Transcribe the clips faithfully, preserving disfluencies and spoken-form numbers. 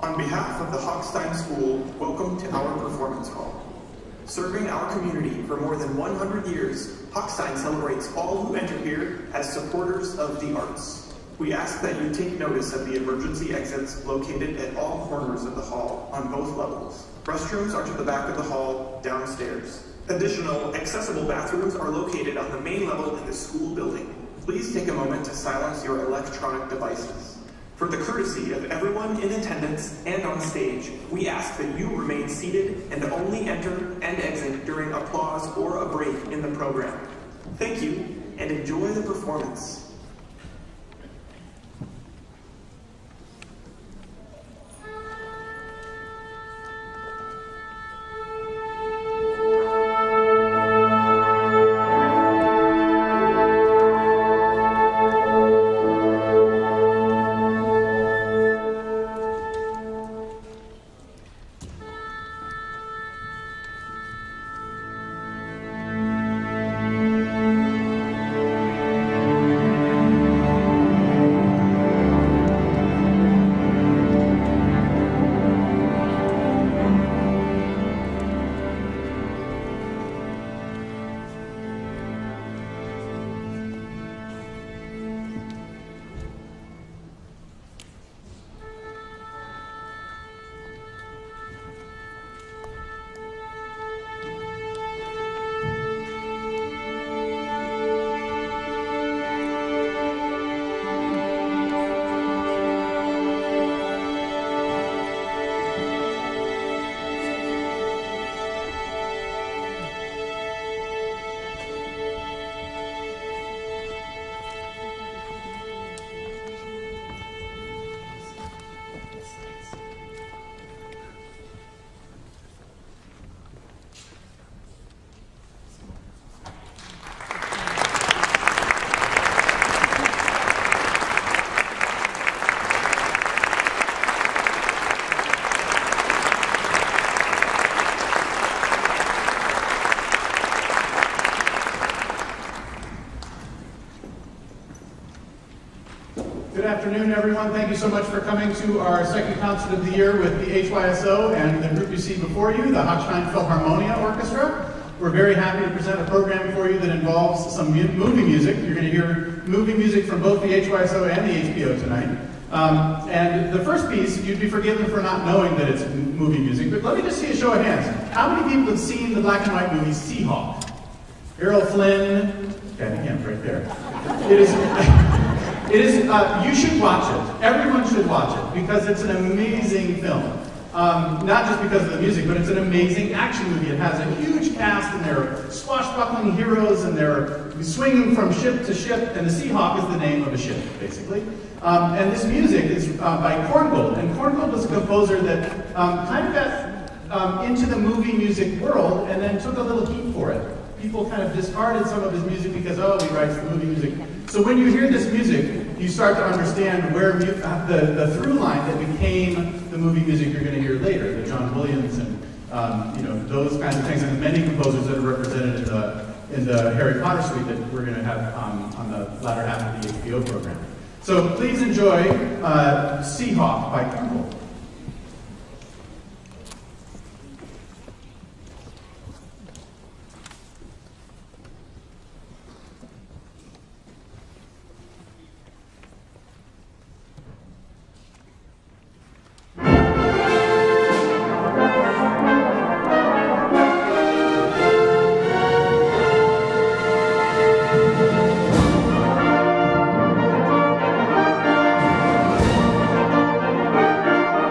On behalf of the Hochstein School, welcome to our performance hall. Serving our community for more than one hundred years, Hochstein celebrates all who enter here as supporters of the arts. We ask that you take notice of the emergency exits located at all corners of the hall on both levels. Restrooms are to the back of the hall, downstairs. Additional accessible bathrooms are located on the main level in the school building. Please take a moment to silence your electronic devices. For the courtesy of everyone in attendance and on stage, we ask that you remain seated and only enter and exit during applause or a break in the program. Thank you, and enjoy the performance. Good afternoon, everyone. Thank you so much for coming to our second concert of the year with the H Y S O and the group you see before you, the Hochstein Philharmonia Orchestra. We're very happy to present a program for you that involves some movie music. You're going to hear movie music from both the H Y S O and the H B O tonight. Um, and the first piece, you'd be forgiven for not knowing that it's movie music, but let me just see a show of hands. How many people have seen the black and white movie Seahawk? Errol Flynn, okay, hands right there. It is... It is, uh, you should watch it. Everyone should watch it because it's an amazing film. Um, not just because of the music, but it's an amazing action movie. It has a huge cast and they're swashbuckling heroes and they're swinging from ship to ship, and the Seahawk is the name of a ship, basically. Um, and this music is uh, by Korngold, and Korngold was a composer that um, kind of got um, into the movie music world and then took a little heat for it. People kind of discarded some of his music because, oh, he writes the movie music. So when you hear this music, you start to understand where the, the through line that became the movie music you're going to hear later, the John Williams and um, you know, those kinds of things, and the many composers that are represented in the, in the Harry Potter suite that we're going to have um, on the latter half of the H B O program. So please enjoy uh, Seahawk by Korngold. Thank you.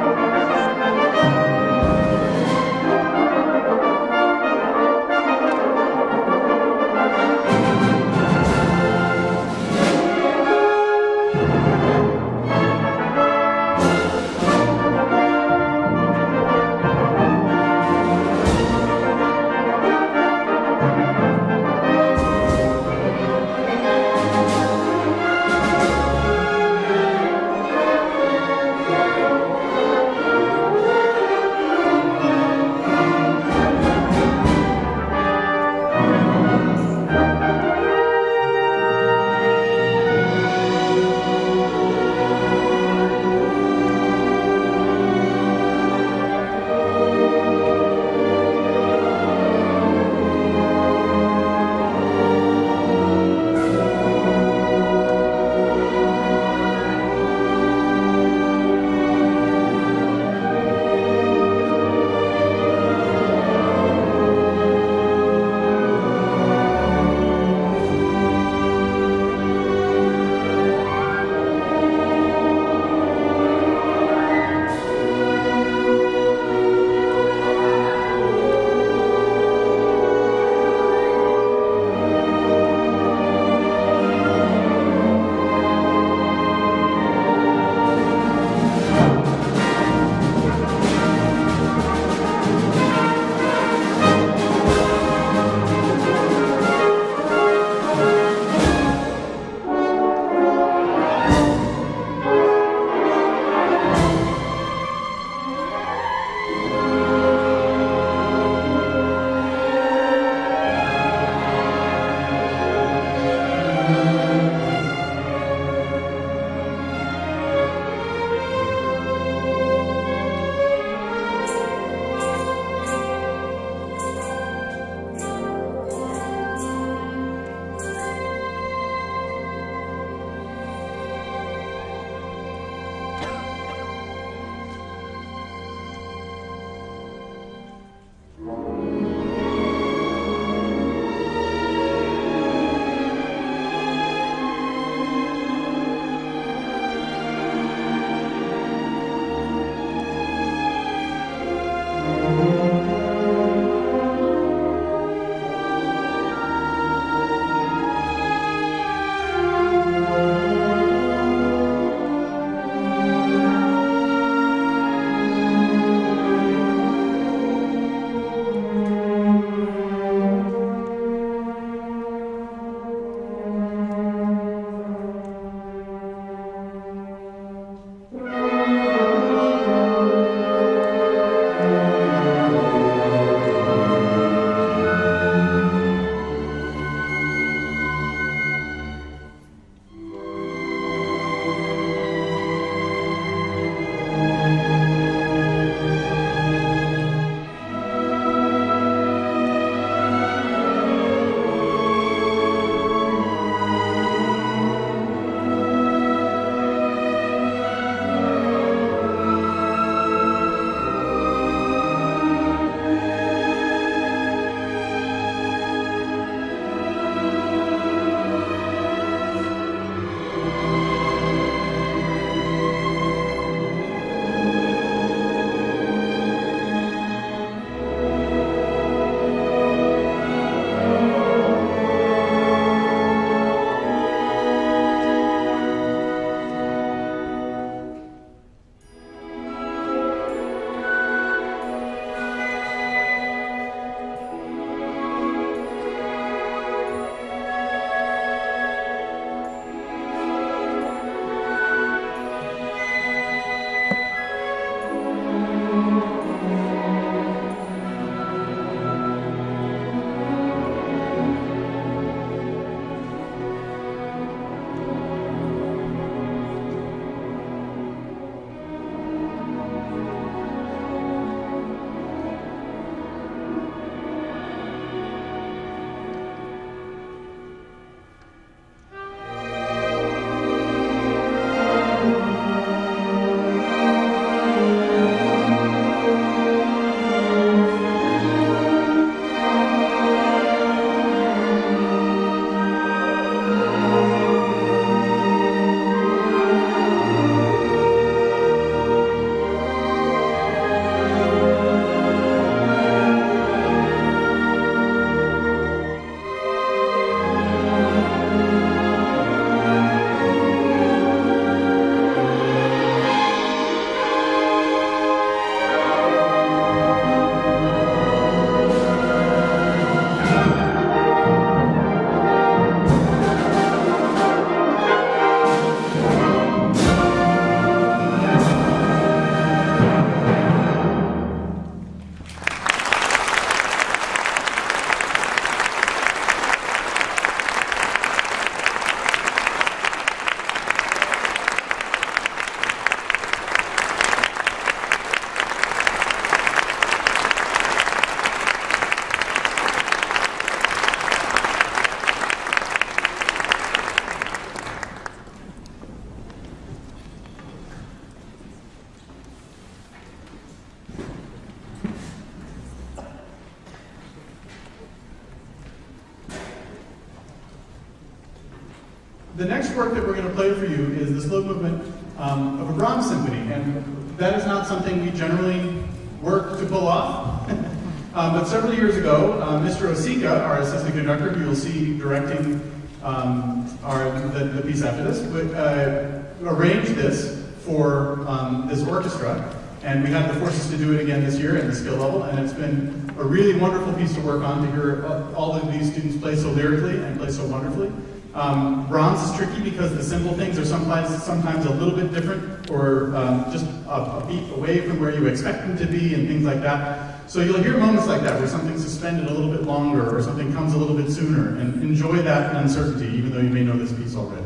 next work that we're going to play for you is the slow movement um, of a Brahms symphony, and that is not something we generally work to pull off. um, but several years ago, uh, Mister Osika, our assistant conductor, who you'll see directing um, our, the, the piece after this, would, uh, arranged this for um, this orchestra, and we had the forces to do it again this year at the skill level, and it's been a really wonderful piece to work on, to hear all of these students play so lyrically and play so wonderfully. Um, Brahms is tricky because the simple things are sometimes, sometimes a little bit different, or um, just a, a beat away from where you expect them to be, and things like that. So you'll hear moments like that, where something's suspended a little bit longer, or something comes a little bit sooner, and enjoy that uncertainty, even though you may know this piece already.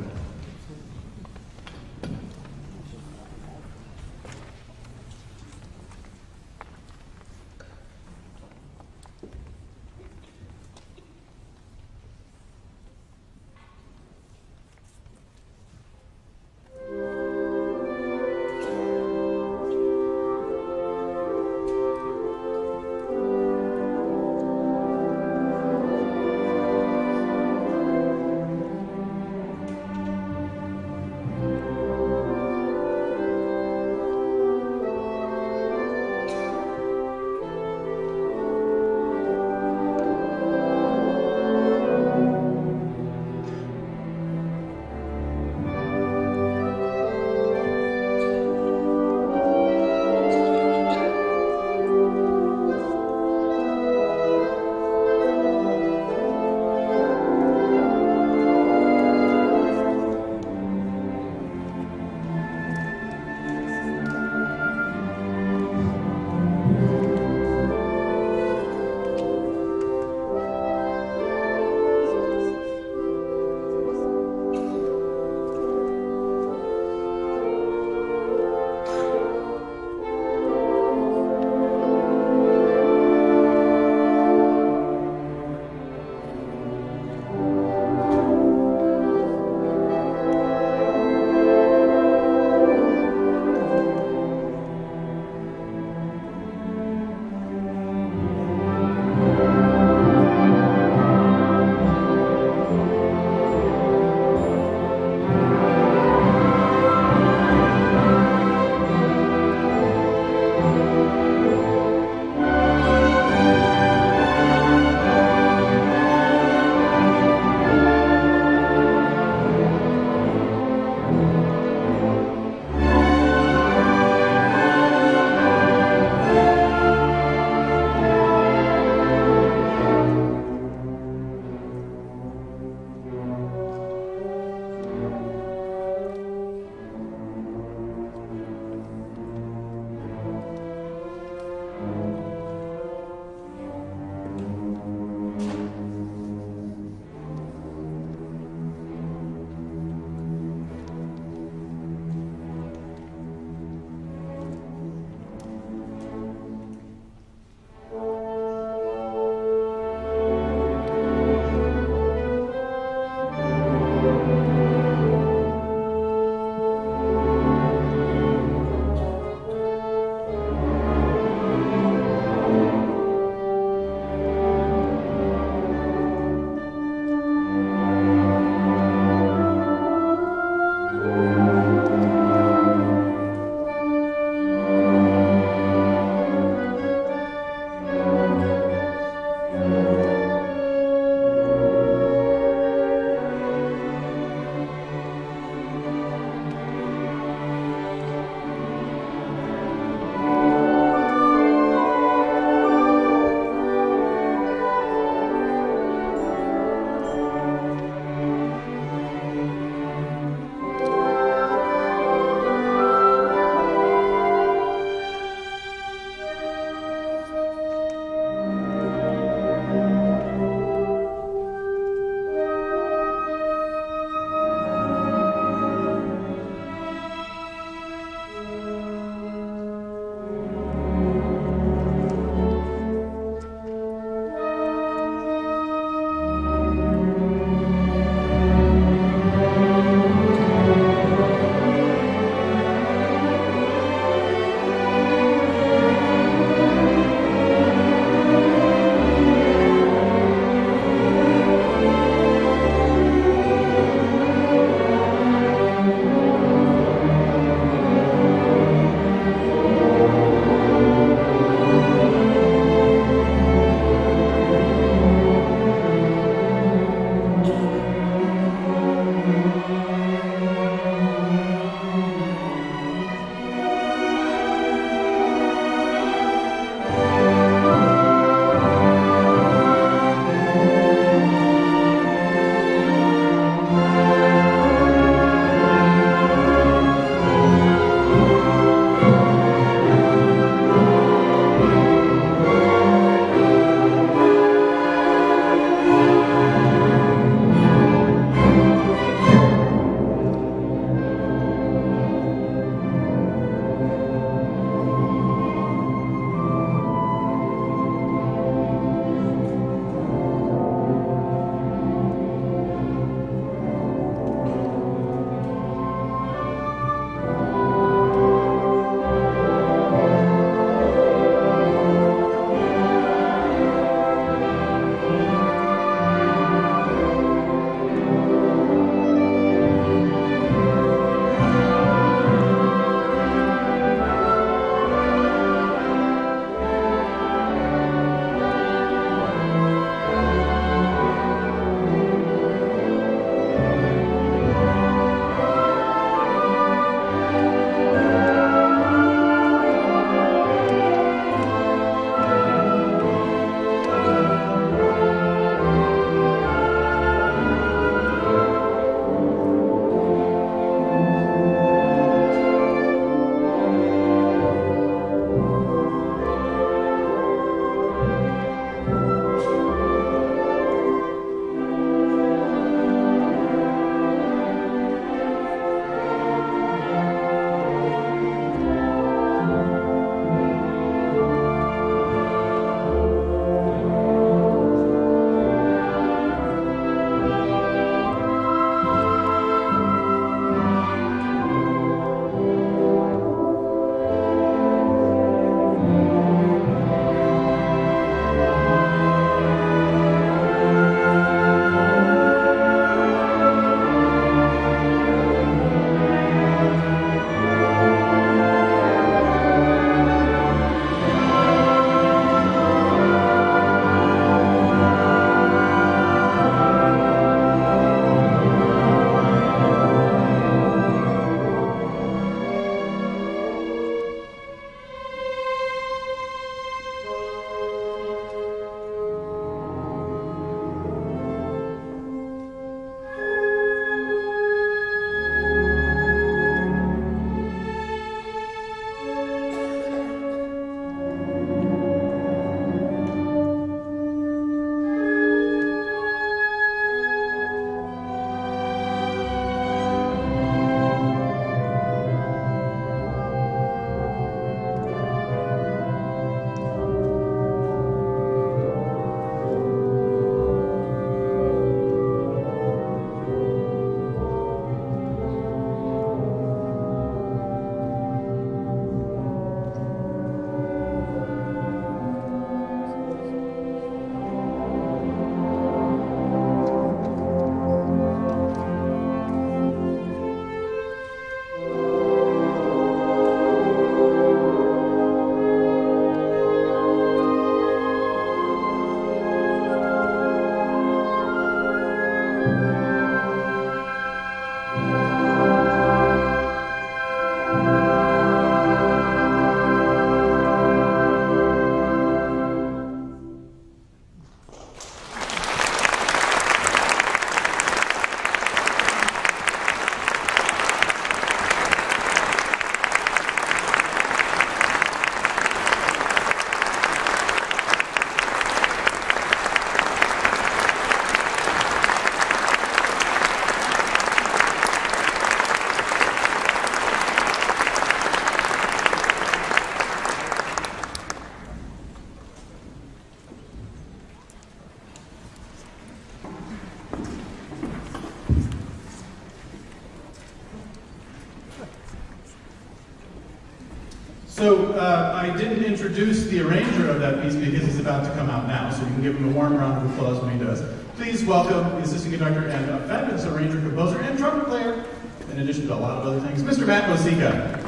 So uh, I didn't introduce the arranger of that piece because he's about to come out now, so you can give him a warm round of applause when he does. Please welcome the assistant conductor and a fabulous arranger, composer, and trumpet player, in addition to a lot of other things, Mister Matt Osika.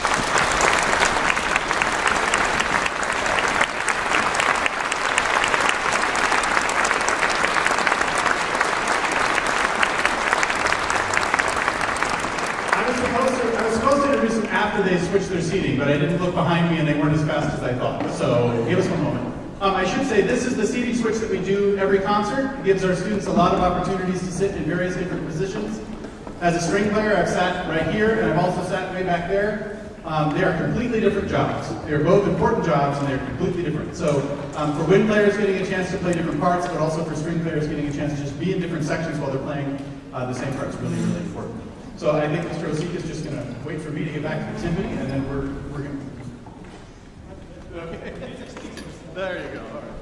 After they switched their seating, but I didn't look behind me and they weren't as fast as I thought. So give us one moment. Um, I should say this is the seating switch that we do every concert. It gives our students a lot of opportunities to sit in various different positions. As a string player, I've sat right here and I've also sat way back there. Um, they are completely different jobs. They're both important jobs and they're completely different. So um, for wind players getting a chance to play different parts, but also for string players getting a chance to just be in different sections while they're playing uh, the same parts is really, really important. So I think Mister Osika is just going to wait for me to get back to the timpani, and then we're, we're going to... Okay. There you go. All right.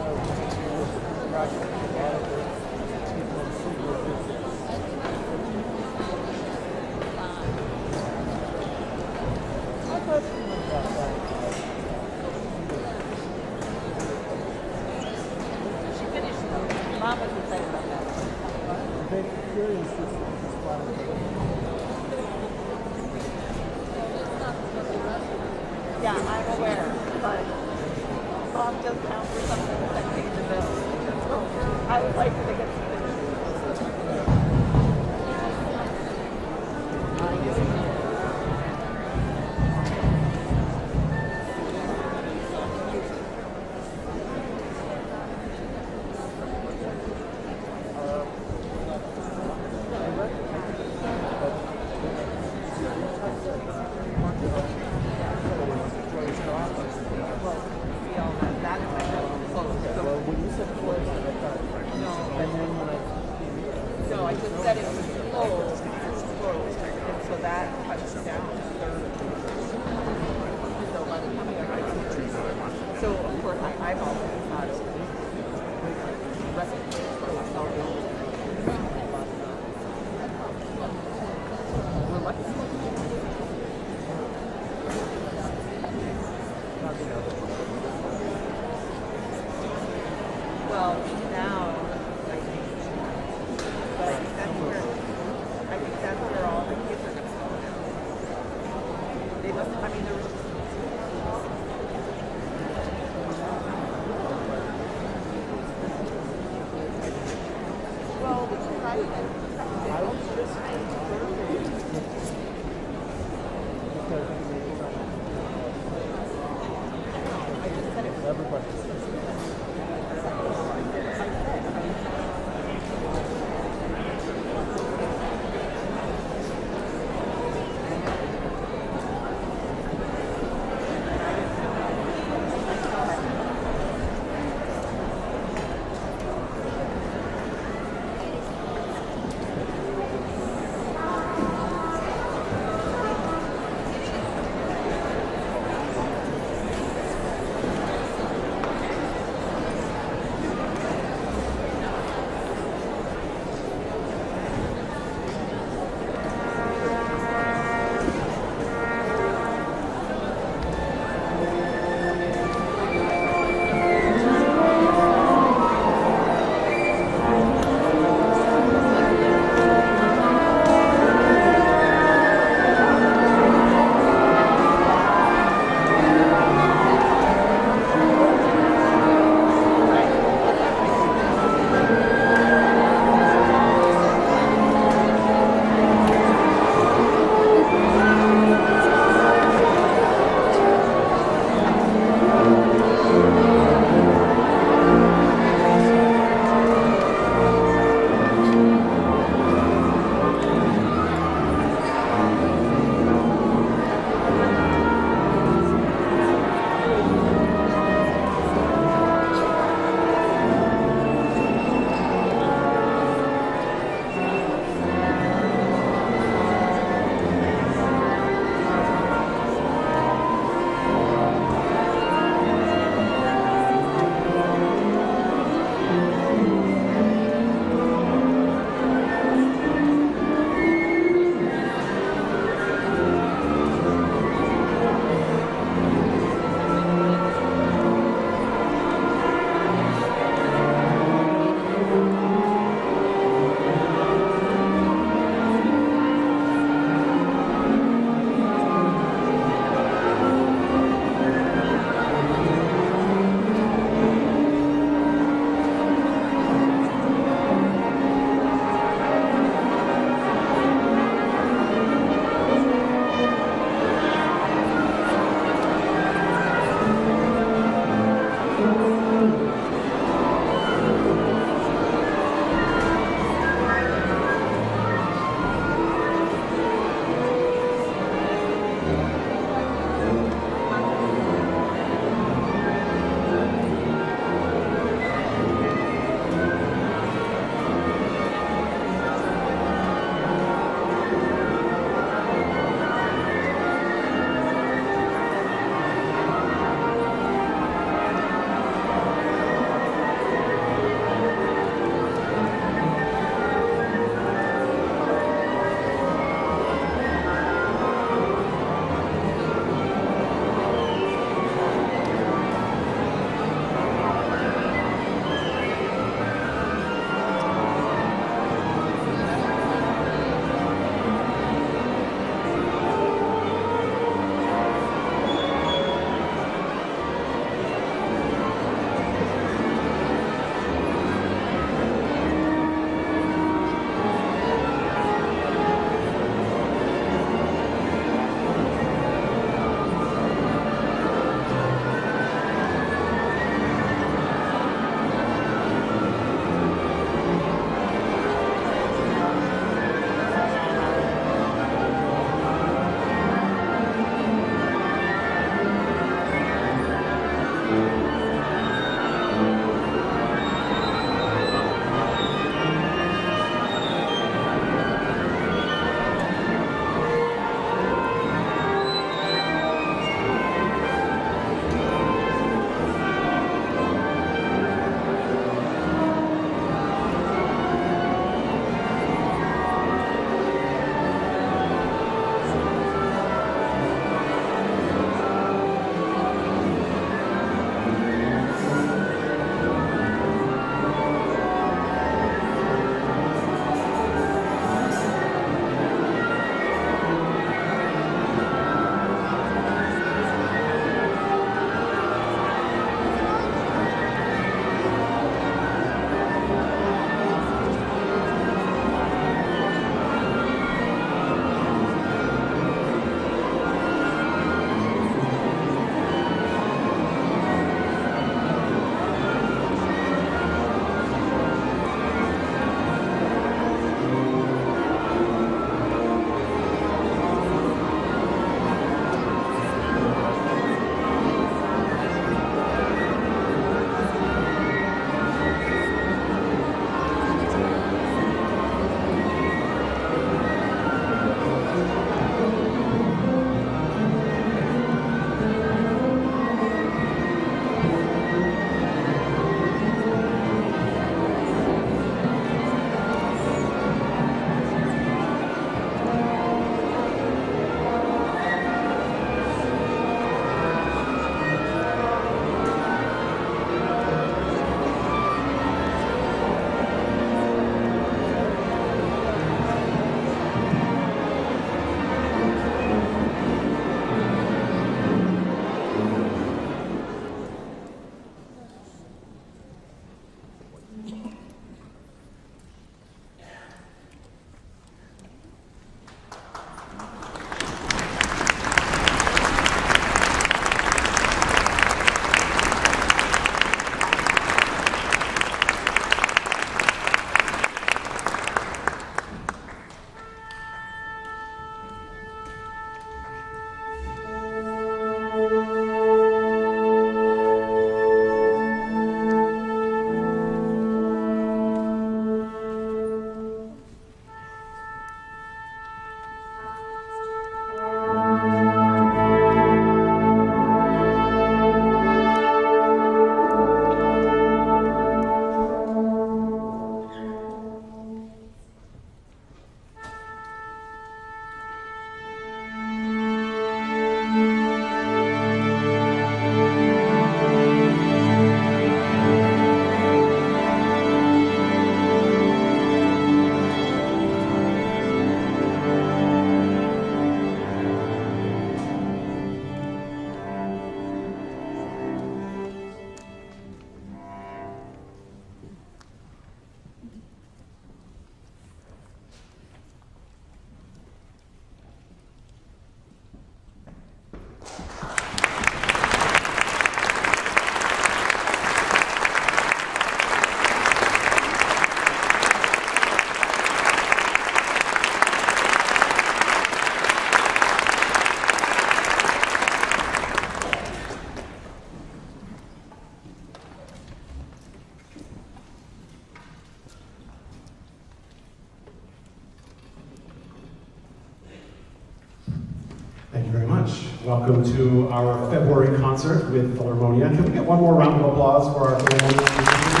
Welcome to our February concert with Philharmonia. Can we get one more round of applause for our Philharmonia musicians?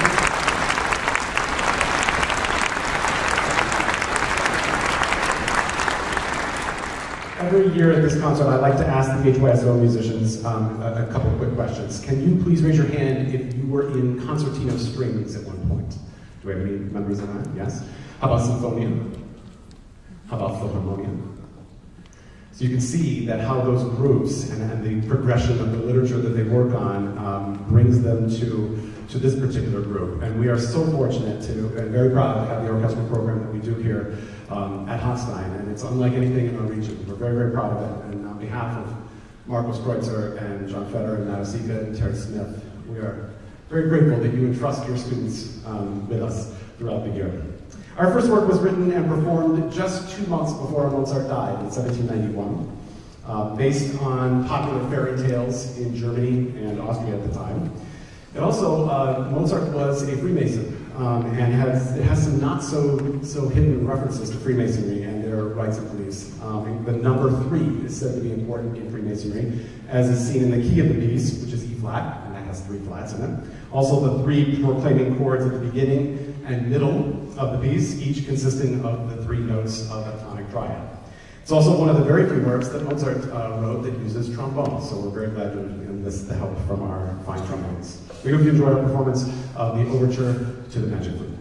Every year at this concert, I like to ask the H Y S O musicians um, a, a couple of quick questions. Can you please raise your hand if you were in concertino strings at one point? Do we have any members of that? Yes? How about Symphonia? How about Philharmonia? So you can see that how those groups and, and the progression of the literature that they work on um, brings them to, to this particular group. And we are so fortunate to, and very proud to have the orchestral program that we do here um, at Hochstein. And it's unlike anything in our region. We're very, very proud of it. And on behalf of Marcos Kreutzer and John Fetter and Matt Osika and Terry Smith, we are very grateful that you entrust your students um, with us throughout the year. Our first work was written and performed just two months before Mozart died in seventeen ninety-one, uh, based on popular fairy tales in Germany and Austria at the time. And also, uh, Mozart was a Freemason, um, and has, it has some not so, so hidden references to Freemasonry and their rites and beliefs. Um, the number three is said to be important in Freemasonry, as is seen in the key of the piece, which is E flat, and that has three flats in it. Also, the three proclaiming chords at the beginning and middle of the piece, each consisting of the three notes of a tonic triad. It's also one of the very few works that Mozart uh, wrote that uses trombones, so we're very glad to enlist the help from our fine trombones. We hope you enjoyed our performance of the Overture to the Magic Flute.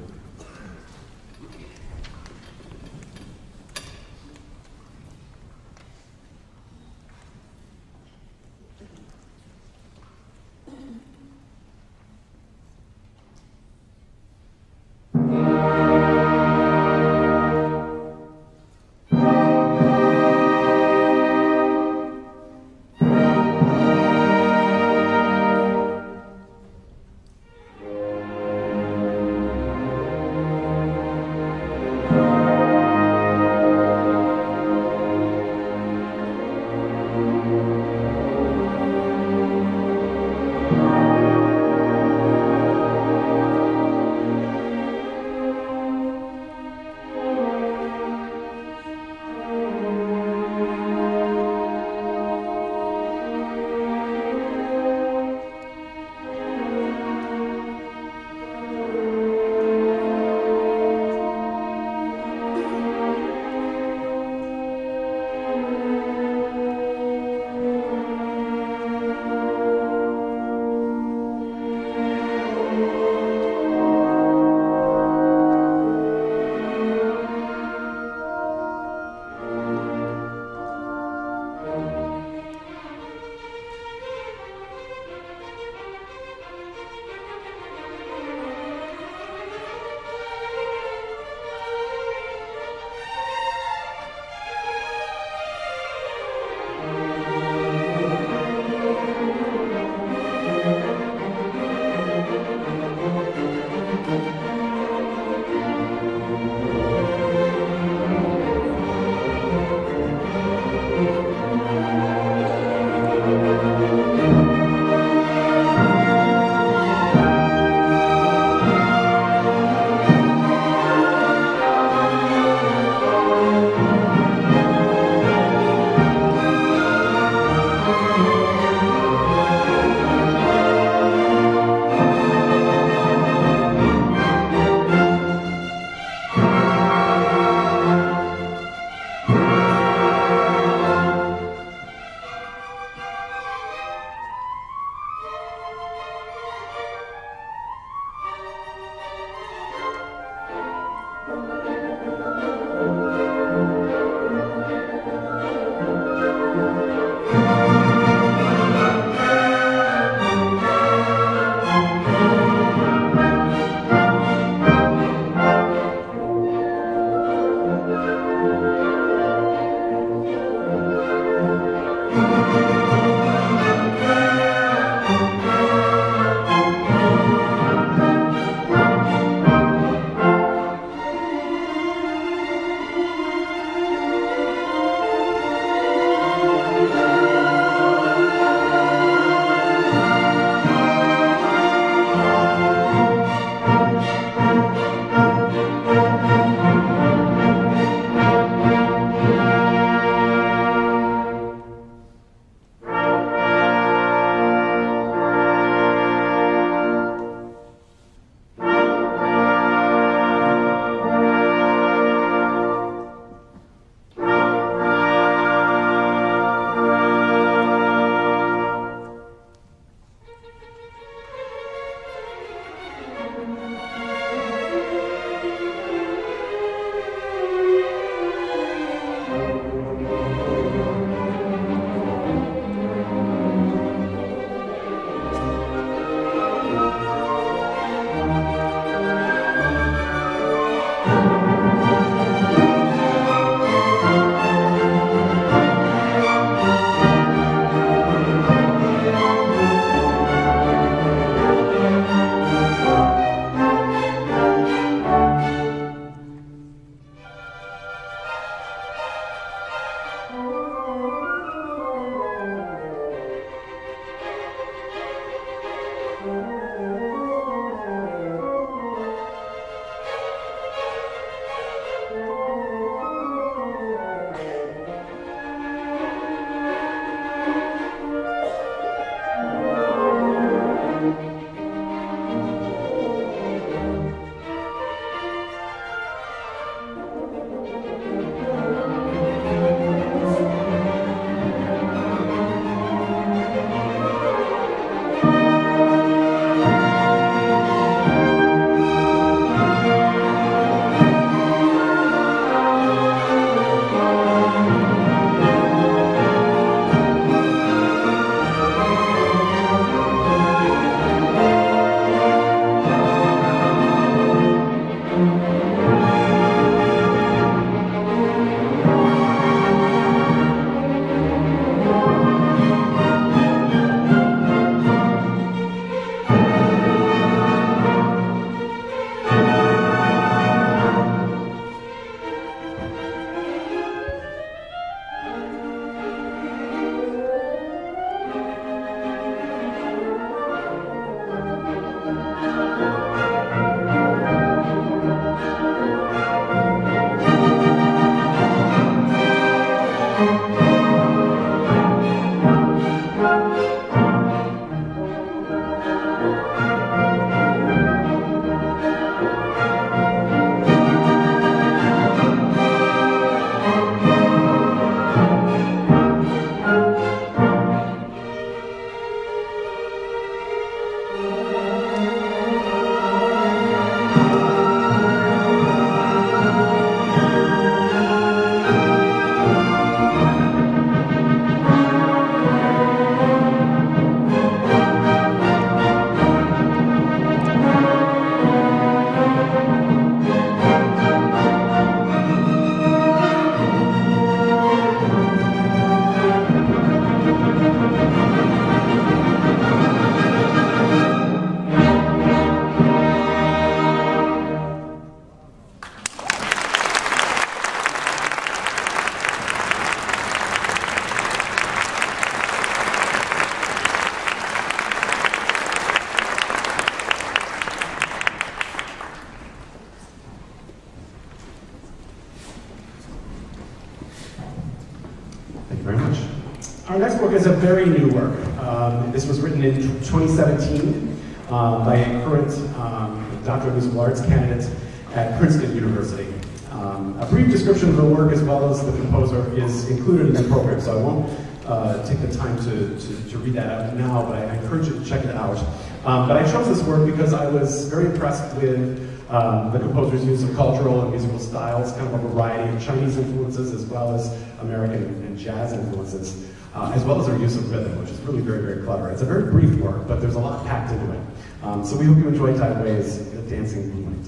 work is a very new work. Um, this was written in twenty seventeen um, by a current um, Doctor of Musical Arts candidate at Princeton University. Um, a brief description of the work as well as the composer is included in the program, so I won't uh, take the time to, to, to read that out now, but I, I encourage you to check it out. Um, but I chose this work because I was very impressed with um, the composer's use of cultural and musical styles, kind of a variety of Chinese influences as well as American and jazz influences, uh, as well as her use of rhythm, which is really very, very clever. It's a very brief work, but there's a lot packed into it. Um, so we hope you enjoy Dai Wei's Dancing Moonlight.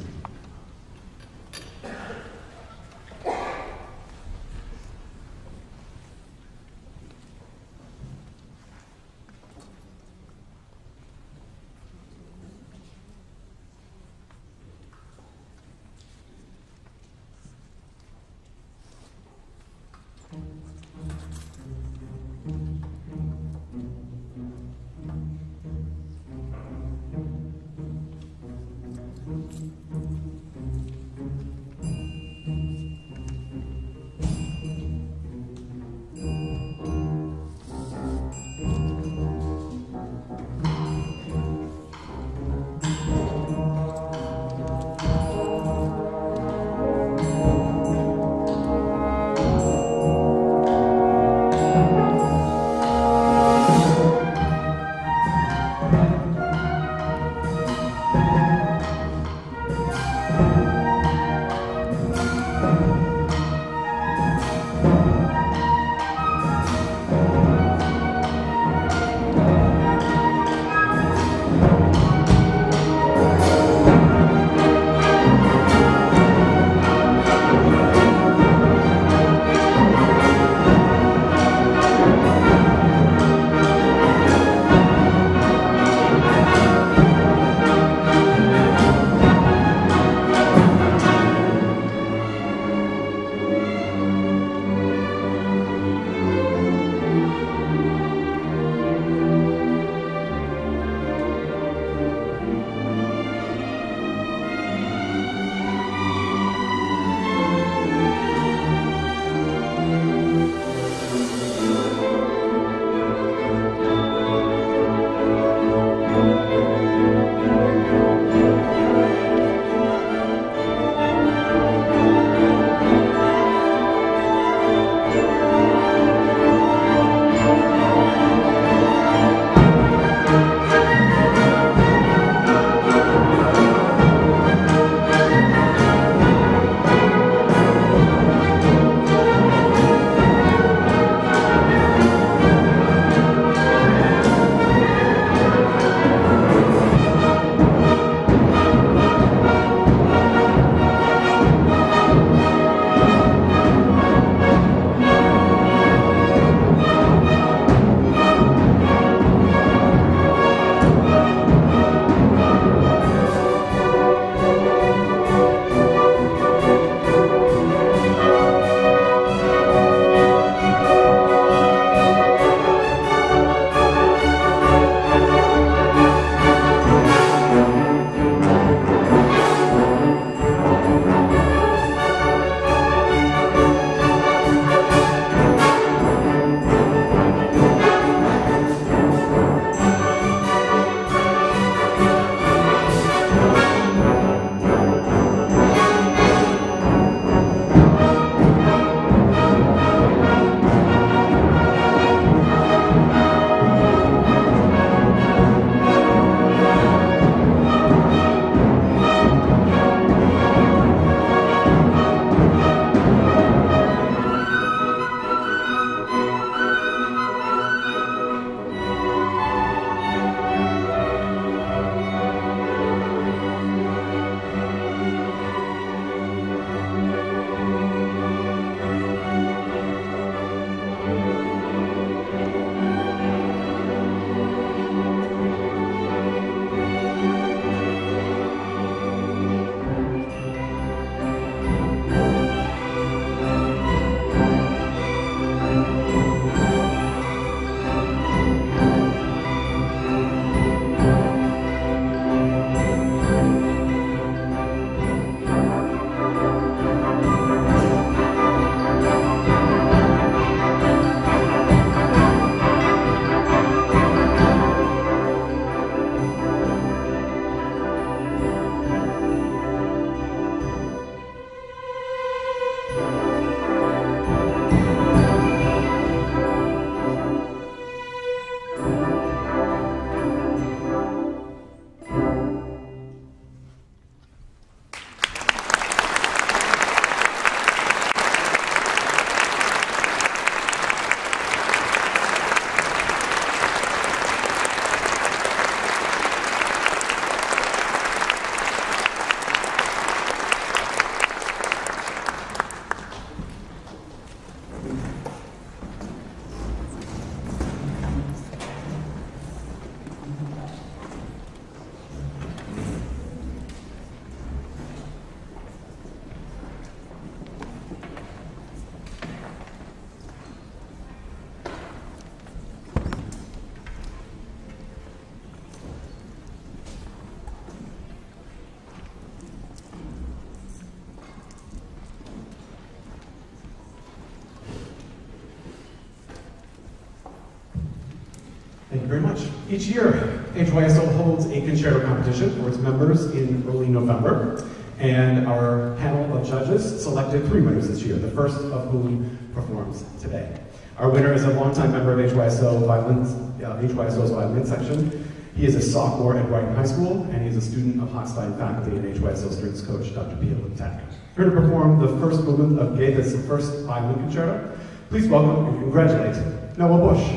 very much. Each year, H Y S O holds a concerto competition for its members in early November, and our panel of judges selected three winners this year, the first of whom performs today. Our winner is a longtime member of H Y S O violin, uh, H Y S O's violin section. He is a sophomore at Brighton High School, and he is a student of Hochstein faculty and H Y S O strings coach, Doctor Pia Liptak. Here to perform the first movement of Gade's first violin concerto, please welcome and congratulate Noah Busch.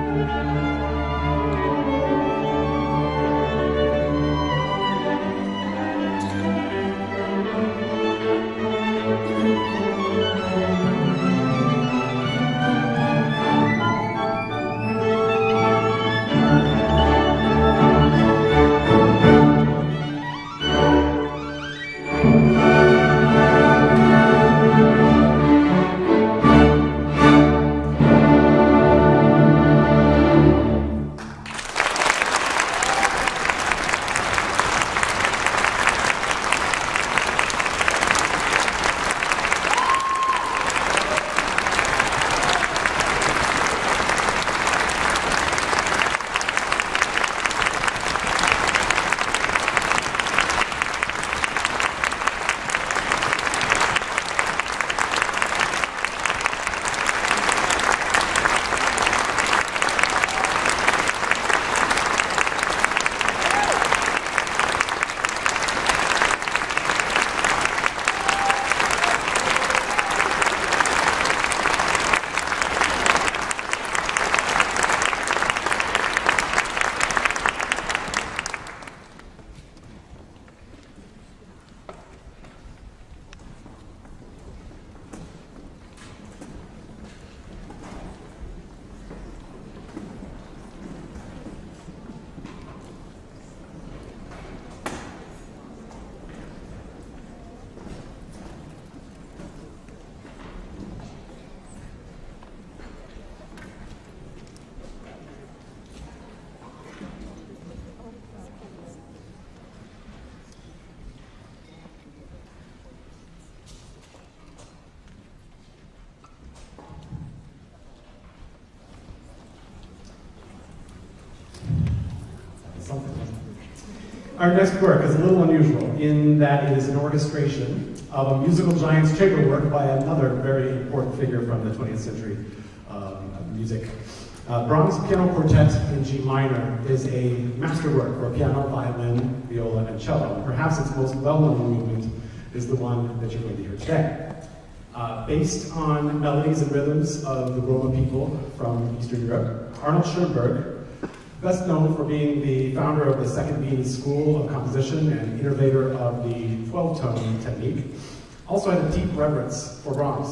Our next work is a little unusual in that it is an orchestration of a musical giant's chamber work by another very important figure from the twentieth century um, music. Uh, Brahms Piano Quartet in G minor is a masterwork for piano, violin, viola, and cello. And perhaps its most well-known movement is the one that you're going to hear today. Uh, based on melodies and rhythms of the Roma people from Eastern Europe, Arnold Schoenberg, best known for being the founder of the Second Viennese School of Composition and innovator of the twelve-tone technique, also had a deep reverence for Brahms.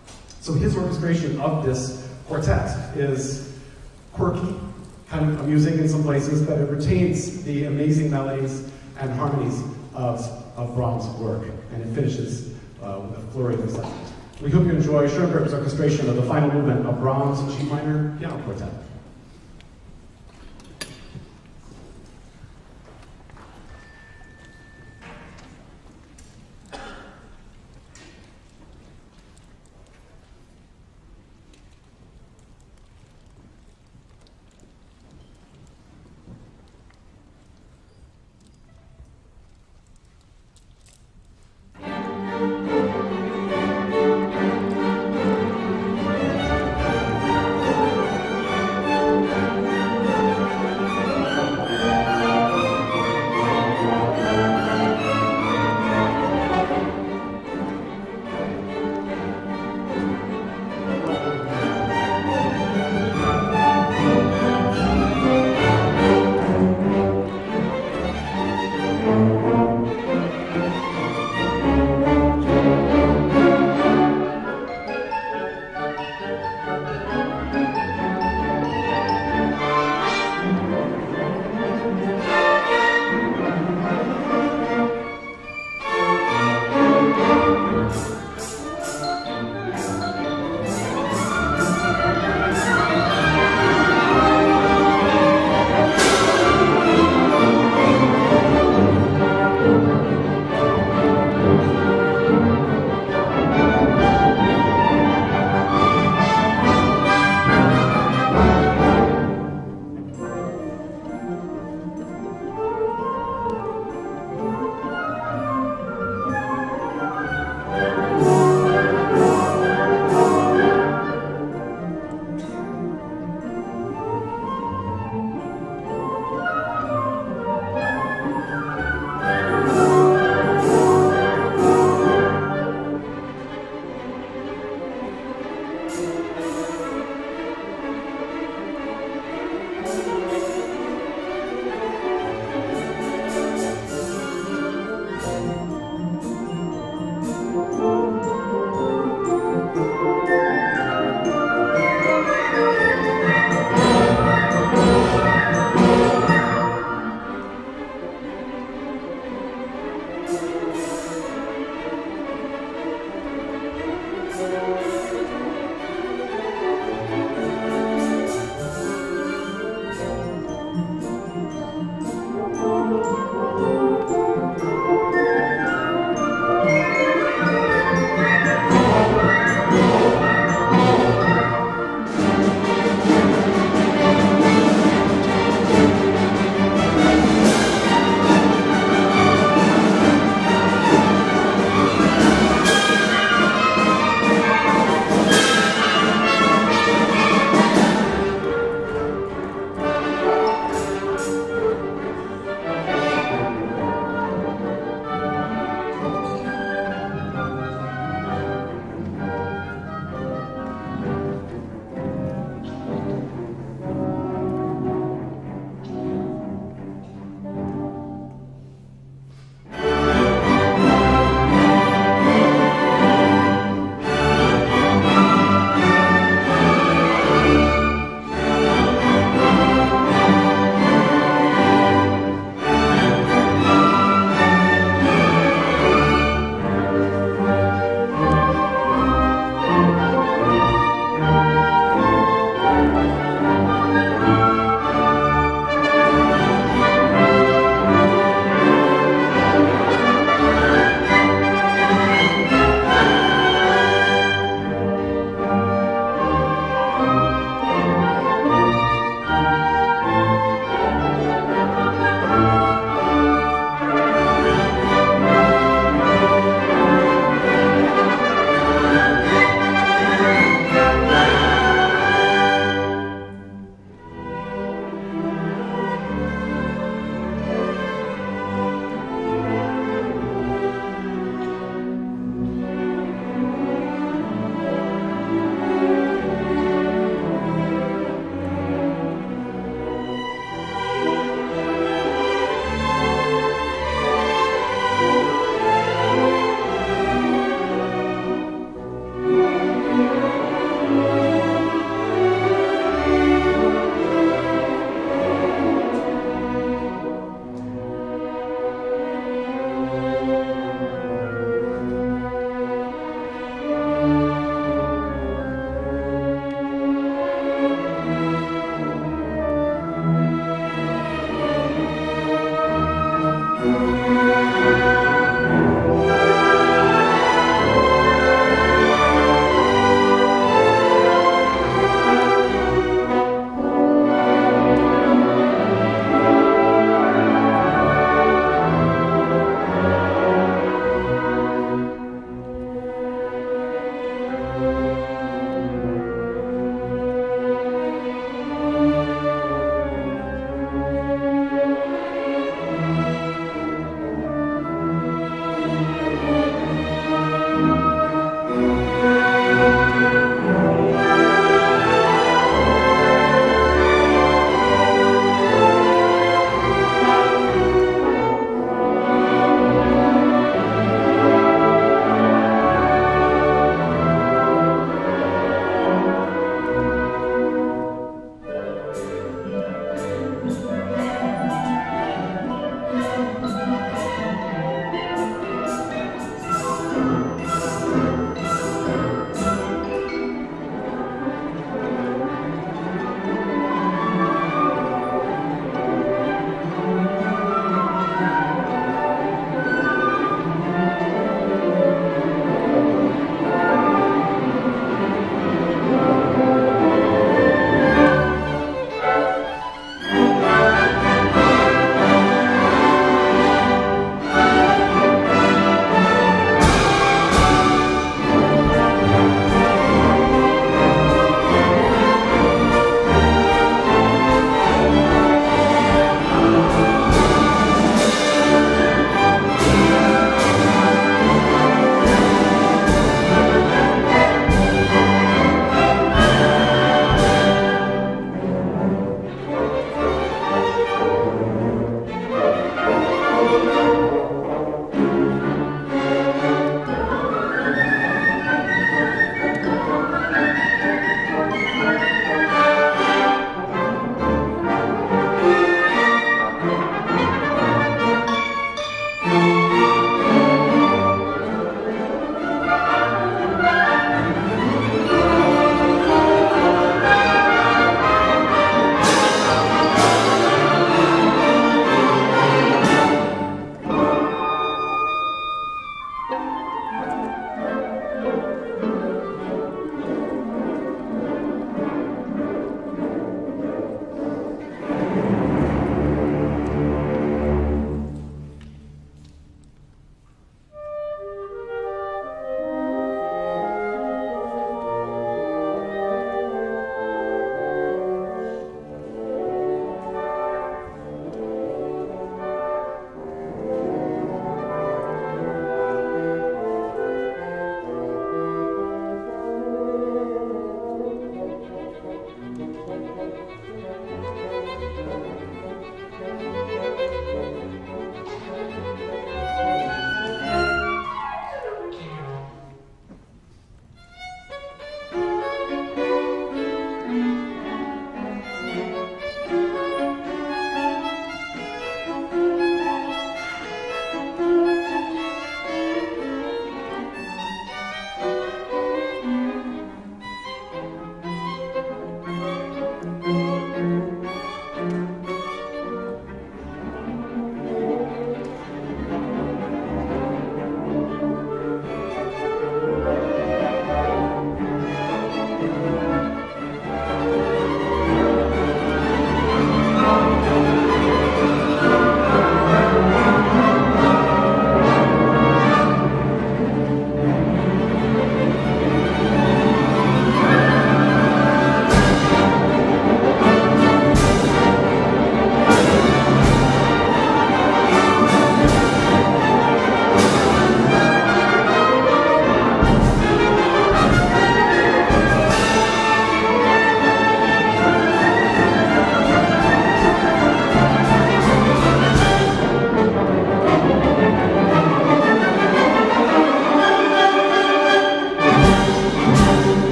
So his orchestration of this quartet is quirky, kind of amusing in some places, but it retains the amazing melodies and harmonies of, of Brahms' work, and it finishes uh, with a flurry of excitement. We hope you enjoy Schoenberg's orchestration of the final movement of Brahms' G minor Piano Quartet. Thank you.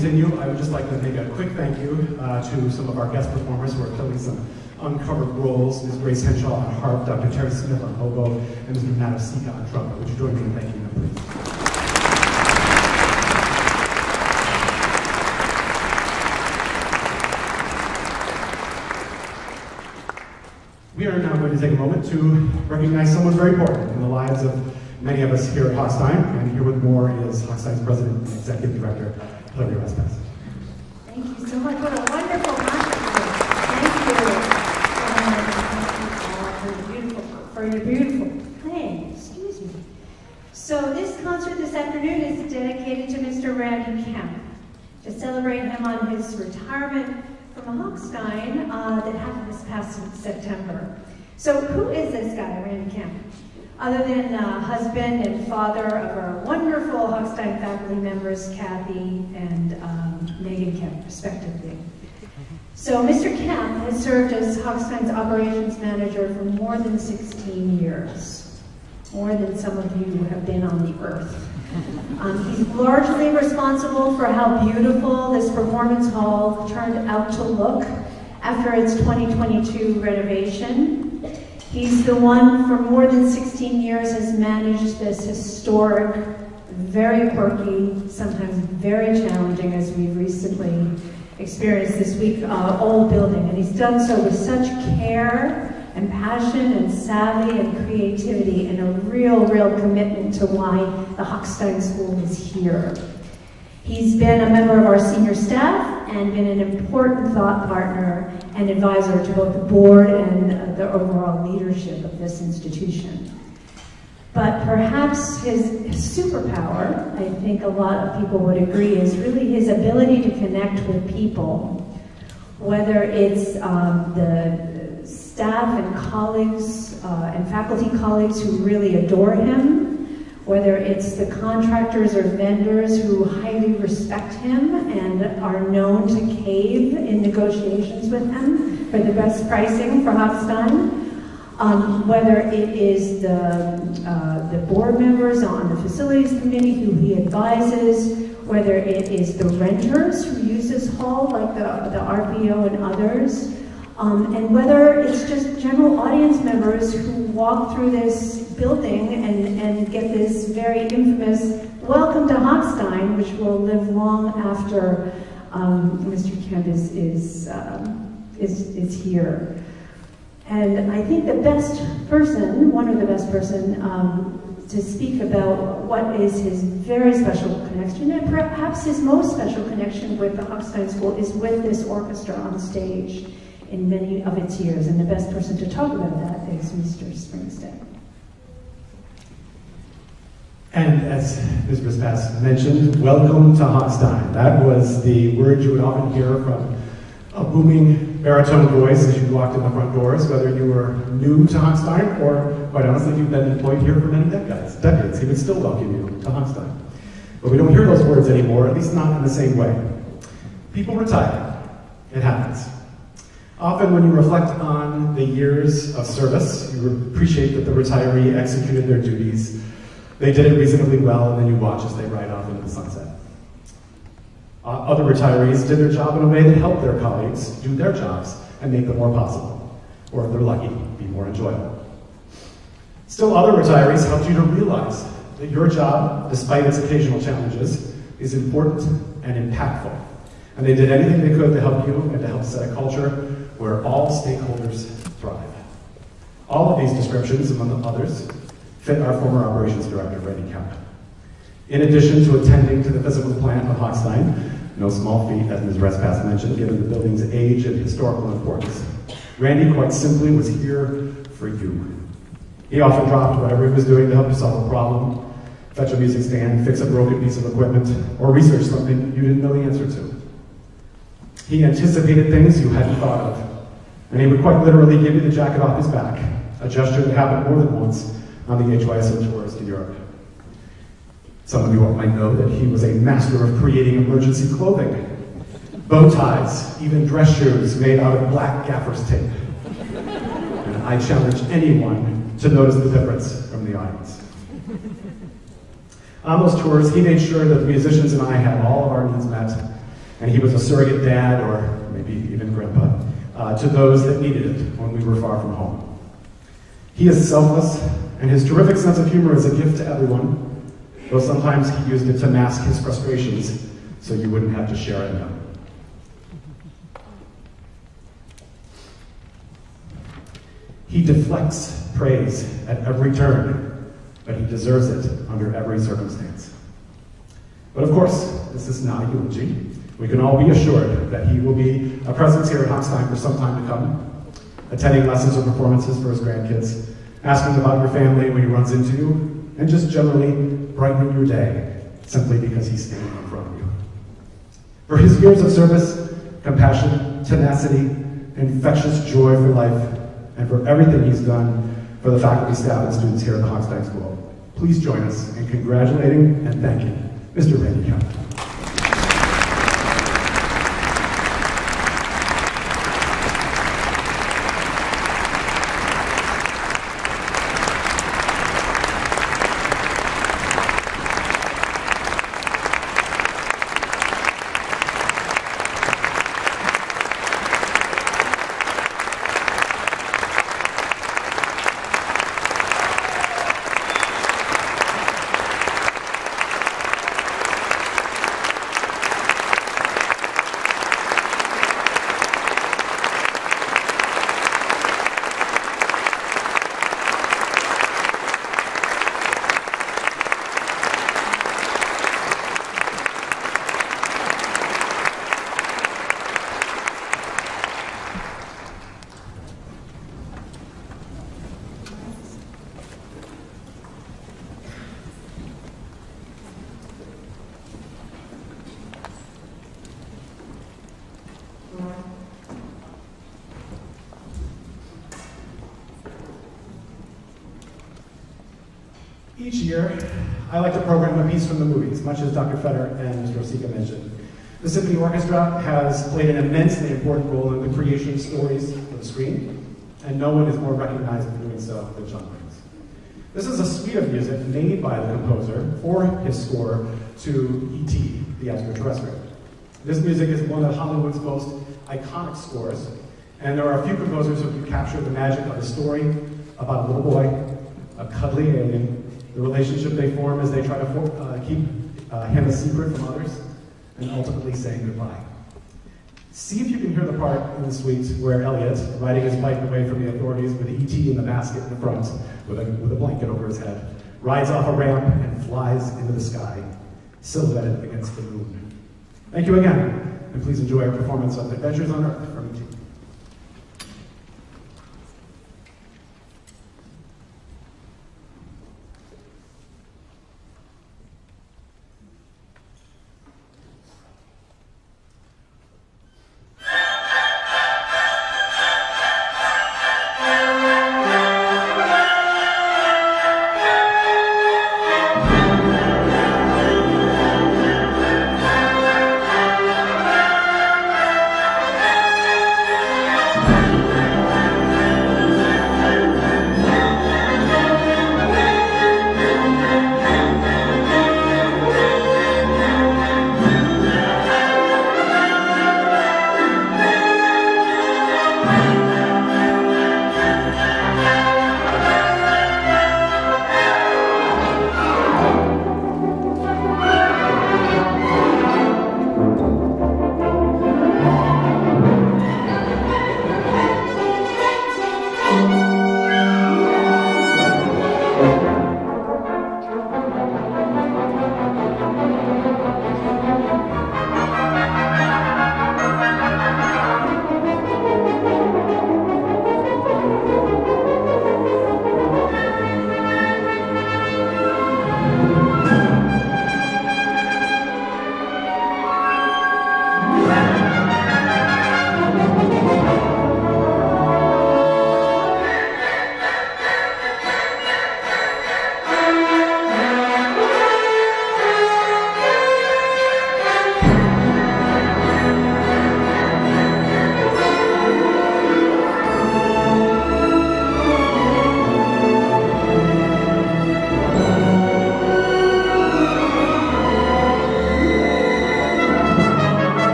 continue, I would just like to make a quick thank you uh, to some of our guest performers who are filling some uncovered roles. Miz Grace Henshaw on harp, Doctor Terry Smith on oboe, and Mister Matt Osika on trumpet. Would you join me in thanking them, please? We are now going to take a moment to recognize someone very important in the lives of many of us here at Hochstein, and here with more is Hochstein's President and Executive Director, Hilary Raspass. Thank you so much. What a wonderful concert. Thank you for your beautiful, for your beautiful playing. Excuse me. So this concert this afternoon is dedicated to Mister Randy Kemp, to celebrate him on his retirement from Hochstein uh, that happened this past September. So who is this guy, Randy Kemp? Other than uh, husband and father of our wonderful Hochstein faculty members, Kathy and um, Megan Kemp, respectively. So Mister Kemp has served as Hochstein's operations manager for more than sixteen years, more than some of you have been on the earth. Um, he's largely responsible for how beautiful this performance hall turned out to look after its twenty twenty-two renovation. He's the one for more than sixteen years has managed this historic, very quirky, sometimes very challenging, as we've recently experienced this week, uh, old building. And he's done so with such care and passion and savvy and creativity and a real, real commitment to why the Hochstein School is here. He's been a member of our senior staff and been an important thought partner and advisor to both the board and uh, the overall leadership of this institution. But perhaps his superpower, I think a lot of people would agree, is really his ability to connect with people, whether it's um, the staff and colleagues uh, and faculty colleagues who really adore him, whether it's the contractors or vendors who highly respect him and are known to cave in negotiations with him for the best pricing for Hochstein, um, whether it is the, uh, the board members on the facilities committee who he advises, whether it is the renters who use this hall, like the, the R P O and others, um, and whether it's just general audience members who walk through this building and, and get this very infamous welcome to Hochstein, which will live long after um, Mister Kemp is, is, um, is, is here. And I think the best person, one of the best person, um, to speak about what is his very special connection, and perhaps his most special connection with the Hochstein School, is with this orchestra on stage in many of its years. And the best person to talk about that is Mister Springstead. And as Miz Raspass mentioned, welcome to Hochstein. That was the word you would often hear from a booming baritone voice as you walked in the front doors, whether you were new to Hochstein or, quite honestly, if you've been employed here for many decades. Decades, he would still welcome you to Hochstein. But we don't hear those words anymore, at least not in the same way. People retire. It happens. Often when you reflect on the years of service, you appreciate that the retiree executed their duties. They did it reasonably well, and then you watch as they ride off into the sunset. Uh, other retirees did their job in a way that helped their colleagues do their jobs and make them more possible, or if they're lucky, be more enjoyable. Still, other retirees helped you to realize that your job, despite its occasional challenges, is important and impactful. And they did anything they could to help you and to help set a culture where all stakeholders thrive. All of these descriptions, among others, fit our former operations director, Randy Kemp. In addition to attending to the physical plant of Hochstein, no small feat, as Miz Raspass mentioned, given the building's age and historical importance, Randy quite simply was here for you. He often dropped whatever he was doing to help you solve a problem, fetch a music stand, fix a broken piece of equipment, or research something you didn't know the answer to. He anticipated things you hadn't thought of, and he would quite literally give you the jacket off his back, a gesture that happened more than once on the H Y S O tours to Europe. Some of you might know that he was a master of creating emergency clothing, bow ties, even dress shoes made out of black gaffer's tape. And I challenge anyone to notice the difference from the audience. On those tours, he made sure that the musicians and I had all of our needs met, and he was a surrogate dad, or maybe even grandpa, uh, to those that needed it when we were far from home. He is selfless, and his terrific sense of humor is a gift to everyone, though sometimes he used it to mask his frustrations so you wouldn't have to share in them. He deflects praise at every turn, but he deserves it under every circumstance. But of course, this is not a eulogy. We can all be assured that he will be a presence here at Hochstein for some time to come, attending lessons or performances for his grandkids, asking about your family when he runs into you, and just generally brightening your day, simply because he's standing in front of you. For his years of service, compassion, tenacity, infectious joy for life, and for everything he's done for the faculty, staff, and students here at the Hochstein School, please join us in congratulating and thanking Mister Randy Kemp. Each year, I like to program a piece from the movies, much as Doctor Fetter and Mister Osika mentioned. The Symphony Orchestra has played an immensely important role in the creation of stories for the screen, and no one is more recognized for doing so than John Williams. This is a suite of music made by the composer for his score to E T, the Extraterrestrial. This music is one of Hollywood's most iconic scores, and there are a few composers who can capture the magic of a story about a little boy, a cuddly alien, the relationship they form as they try to for, uh, keep uh, him a secret from others, and ultimately saying goodbye. See if you can hear the part in the suite where Elliot, riding his bike away from the authorities with E T in the basket in the front, with a, with a blanket over his head, rides off a ramp and flies into the sky, silhouetted against the moon. Thank you again, and please enjoy our performance of Adventures on Earth from E T.